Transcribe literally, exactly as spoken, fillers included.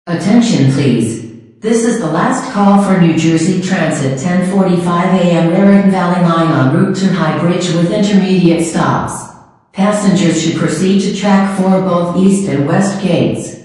Attention please. This is the last call for New Jersey Transit ten forty-five a m Raritan Valley Line en route to High Bridge with intermediate stops. Passengers should proceed to track four both east and west gates.